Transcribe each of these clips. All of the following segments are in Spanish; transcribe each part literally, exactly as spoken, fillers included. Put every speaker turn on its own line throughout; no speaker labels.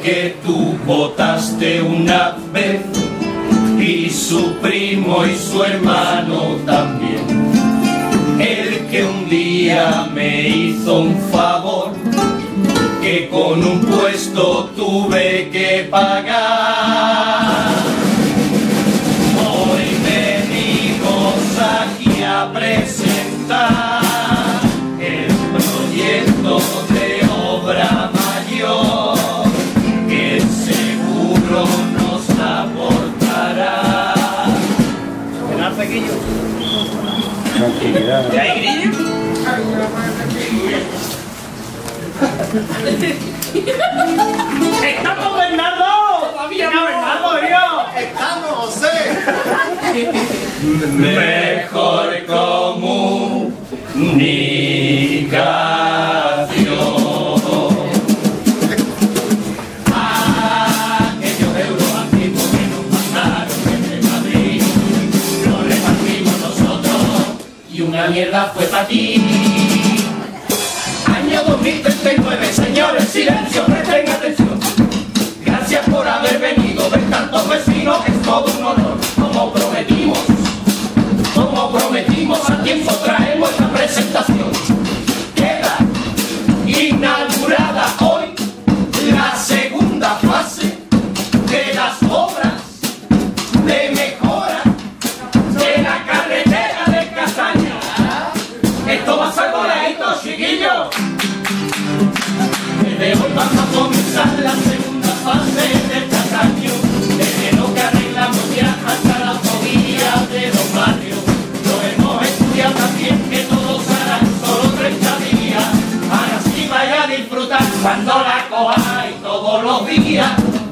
que tú votaste una vez, y su primo y su hermano también. El que un día me hizo un favor, que con un puesto tuve que pagar. Hoy venimos aquí a presentar el proyecto de obra mayor, que seguro nos aportará.
¿Será pequeño?
Tranquilidad.
¿Ya hay grillo? ¡Estamos, Bernardo! ¡Todavía no, Bernardo, Dios!
¡Estamos, José!
Mejor comunicación. Aquellos euros antiguos que nos mandaron desde Madrid, los repartimos nosotros y una mierda fue para ti. Año dos mil treinta y nueve, señores, silencio, presten atención. Gracias por haber venido, ver tantos vecinos, es todo un honor. Como prometimos, como prometimos, a tiempo traemos esta presentación. Queda inaugurada hoy la segunda fase de las obras de mejora de la carretera de Castaña. Esto va a ser voladito, chiquillos. Desde hoy vamos a comenzar la segunda fase del Castaño, desde lo que arreglamos ya hasta la autovía de los barrios. Lo hemos estudiado también, que todos harán solo treinta días. Ahora sí vaya a disfrutar cuando la cojáis todos los días.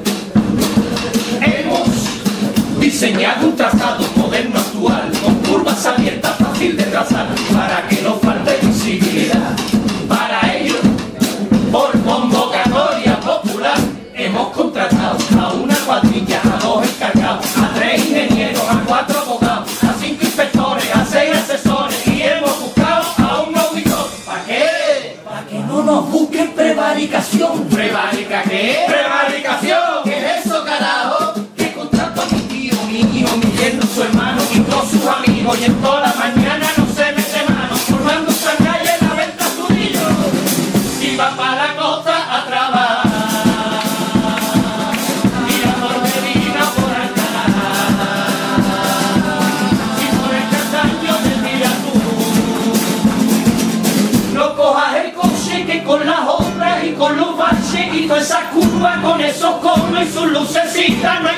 Hemos diseñado un trazado moderno actual, con curvas abiertas, fácil de trazar, para que no falte visibilidad. Para ello, por convocatoria popular, hemos contratado a una cuadrilla, a dos encargados, a tres ingenieros, a cuatro abogados, a cinco inspectores, a seis asesores, y hemos buscado a un auditor. ¿Para qué? Para que no nos busquen prevaricación. ¿Prevarica qué? ¡Prevaricación! ¿Qué es eso, carajo? Que contrato a mi tío, mi hijo, mi yerno, su hermano y todos sus amigos, y en toda la mañana no se mete mano, formando esta calle en la venta Astudillo. Si va para la costa a trabajar, y a Torrevieja por Alcalá, y por el Castaño te tiras tú. No cojas el coche, que con las obras y con los baches y toda esa curva, con esos conos y sus lucecitas no hay